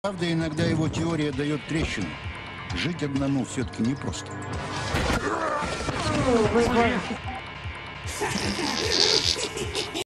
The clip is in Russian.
Правда, иногда его теория дает трещину. Жить одному все-таки непросто. Ой,